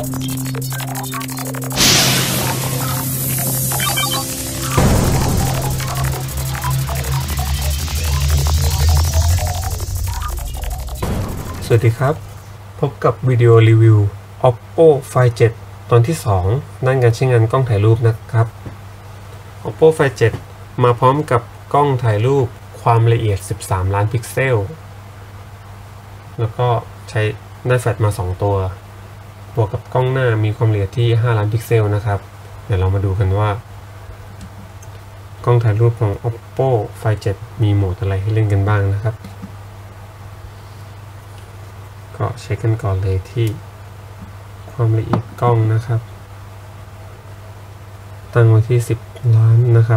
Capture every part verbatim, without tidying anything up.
สวัสดีครับพบกับวิดีโอรีวิว Oppo ไฟ เซเว่น ตอนที่สองด้านการใช้งานกล้องถ่ายรูปนะครับ Oppo ไฟ เซเว่น มาพร้อมกับกล้องถ่ายรูปความละเอียดสิบสามล้านพิกเซลแล้วก็ใช้ได้แฟลชมาสองตัวบวกกับกล้องหน้ามีความละเอียดที่ห้าล้านพิกเซลนะครับเดี๋ยวเรามาดูกันว่ากล้องถ่ายรูปของ Oppo ไฟ เซเว่น มีโหมดอะไรให้เล่นกันบ้างนะครับก็เช็คกันก่อนเลยที่ความละเอียดกล้องนะครับตั้งไว้ที่สิบล้านนะครับ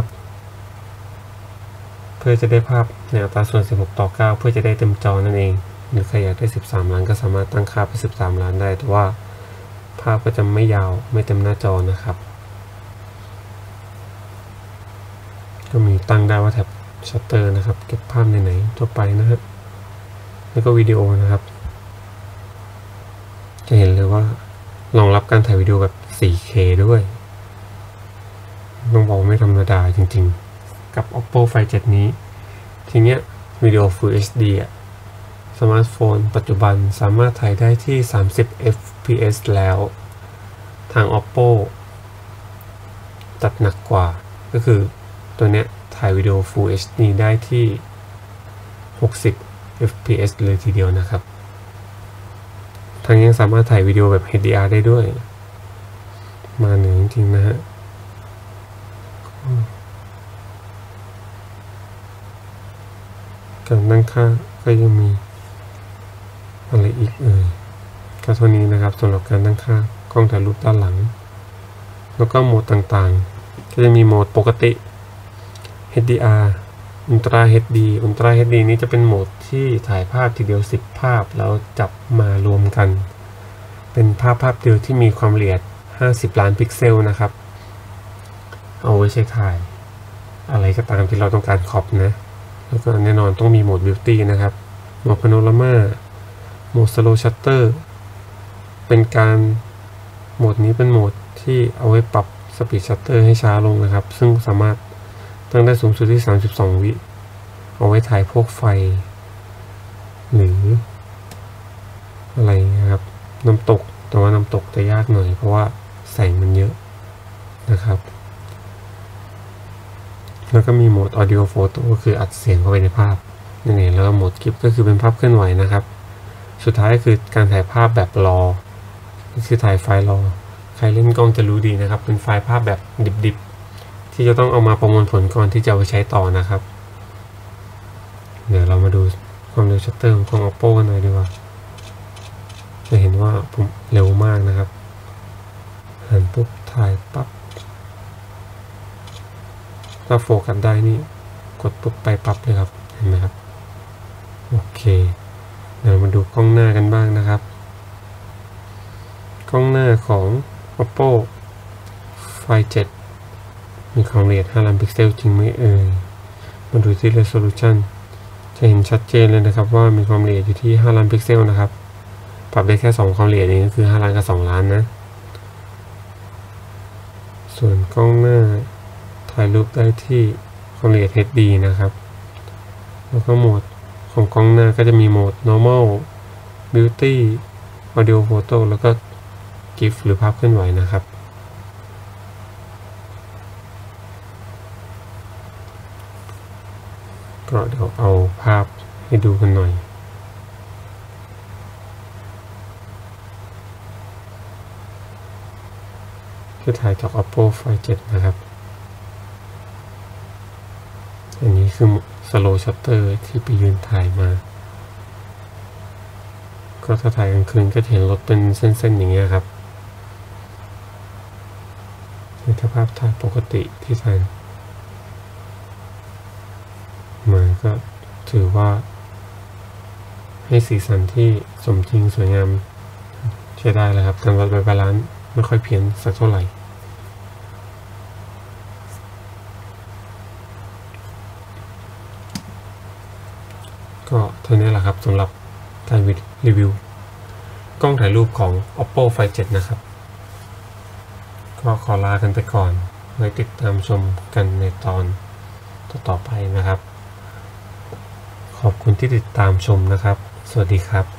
เพื่อจะได้ภาพในอัตราส่วนสิบหกต่อเก้าเพื่อจะได้เต็มจอนั่นเองหรือใครอยากได้สิบสามล้านก็สามารถตั้งค่าไปสิบสามล้านได้แต่ว่าภาพก็จะไม่ยาวไม่เต็มหน้าจอนะครับก็มีตั้งได้ว่าแท็บชัตเตอร์นะครับเก็บภาพไหนๆทั่วไปนะครับแล้วก็วิดีโอนะครับจะเห็นเลยว่ารองรับการถ่ายวิดีโอแบบ โฟร์เค ด้วยต้องบอกไม่ธรรมดาจริงๆกับ Oppo ไฟ เซเว่น นี้ทีเนี้ยวิดีโอ Full เอช ดี อ่ะสมาร์ทโฟนปัจจุบันสามารถถ่ายได้ที่สามสิบ เอฟ พี เอส แล้วทาง Oppo จัดหนักกว่าก็คือตัวเนี้ยถ่ายวิดีโอ Full เอช ดี ได้ที่หกสิบ เอฟ พี เอส เลยทีเดียวนะครับทั้งยังสามารถถ่ายวิดีโอแบบ เอช ดี อาร์ ได้ด้วยมาเหนือจริงๆนะฮะการตั้งค่าก็ยังมีอะไรอีกเอ่ยก็เท่านี้นะครับสำหรับการตั้งค่ากล้องถ่ายรูปด้านหลังแล้วก็โหมดต่างๆก็จะมีโหมดปกติ เอช ดี อาร์ Ultra เอช ดี Ultra เอช ดี นี้จะเป็นโหมดที่ถ่ายภาพทีเดียวสิบภาพแล้วจับมารวมกันเป็นภาพภาพเดียวที่มีความละเอียดห้าสิบล้านพิกเซลนะครับเอาไว้ใช้ถ่ายอะไรก็ตามที่เราต้องการครอปนะแล้วก็แน่นอนต้องมีโหมด Beauty นะครับโหมด Panorama โหมด Slow Shutter เป็นการโหมดนี้เป็นโหมดที่เอาไว้ปรับ Speed Shutter ให้ช้าลงนะครับซึ่งสามารถตั้งได้สูงสุดที่สามสิบสองวิเอาไว้ถ่ายพวกไฟหรืออะไรนะครับน้ำตกแต่ว่าน้ำตกจะยากหน่อยเพราะว่าแสงมันเยอะนะครับแล้วก็มีโหมด Audio Photo ก็คืออัดเสียงเข้าไปในภาพนั่นเองแล้วก็โหมดคลิปก็คือเป็นภาพเคลื่อนไหวนะครับสุดท้ายก็คือการถ่ายภาพแบบรอก็คือถ่ายไฟล์รอใครเล่นกล้องจะรู้ดีนะครับเป็นไฟล์ภาพแบบดิบๆที่จะต้องเอามาประมวลผลก่อนที่จะเอาไปใช้ต่อนะครับเดี๋ยวเรามาดูความเร็วชัตเตอร์ของ Oppo กันหน่อยดีกว่าจะเห็นว่าผมเร็วมากนะครับหันปุ๊บถ่ายปั๊บถ้าโฟกัสได้นี่กดปุ๊บไปปั๊บเลยครับเห็นไหมครับโอเคเดี๋ยวมาดูกล้องหน้ากันบ้างนะครับกล้องหน้าของ Oppo ไฟ เซเว่น มีความละเอียดห้าล้านพิกเซลจริงไหมเอ่ยมาดูที่ Resolution จะเห็นชัดเจนเลยนะครับว่ามีความละเอียดอยู่ที่ห้าล้านพิกเซลนะครับปรับได้แค่สองความละเอียดนี้ก็คือห้าล้านกับสองล้านนะส่วนกล้องหน้าถ่ายรูปได้ที่ความละเอียด เอช ดี นะครับแล้วก็โหมดของกล้องหน้าก็จะมีโหมด normal beauty audio photo แล้วก็ GIF หรือภาพเคลื่อนไหวนะครับก็เดี๋ยวเอาภาพให้ดูกันหน่อยคือถ่ายจาก Oppo ไฟ เซเว่น นะครับอันนี้คือ Slow Shutter ที่ไปยืนถ่ายมาก็ถ้าถ่ายกลางคืนก็จะเห็นรถเป็นเส้นๆอย่างเงี้ยครับนี่ถ้าภาพถ่ายปกติที่ถ่ายมาก็ถือว่าให้สีสันที่สมจริงสวยงามใช้ได้เลยครับการวัดบาลานซ์ไม่ค่อยเพี้ยนสักเท่าไหร่ก็เท่านี้แหละครับสำหรับการรีวิวกล้องถ่ายรูปของ Oppo ไฟ เซเว่น นะครับก็ขอลากันไปก่อนไว้ติดตามชมกันในตอนต่อๆไปนะครับขอบคุณที่ติดตามชมนะครับสวัสดีครับ